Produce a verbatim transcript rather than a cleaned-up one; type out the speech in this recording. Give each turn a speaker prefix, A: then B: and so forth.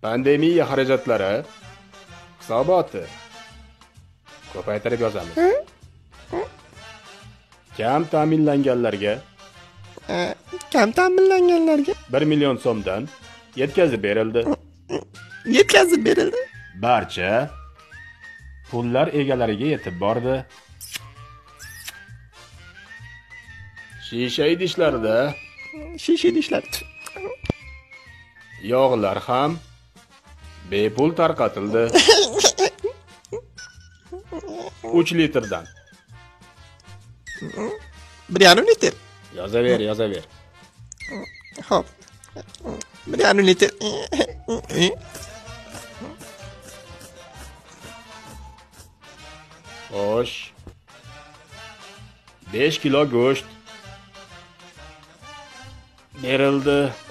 A: Pandemiya xarajatlari hisoboti ko'paytirib yozamiz. Kam ta'minlanganlarga
B: Kam ta'minlanganlarga
A: bir million so'mdan yetkazib berildi.
B: yetkazib berildi.
A: Barcha pullar egalariga yetib bordi. Shisha idishlarda
B: Shisha idishlar.
A: yog'lar ham bepul tarqatildi. uch litrdan.
B: bir yarim litr.
A: Yozaver, yozaver.
B: Xo'p. bir yarim litr.
A: Xo'sh. besh kilo go'sht berildi.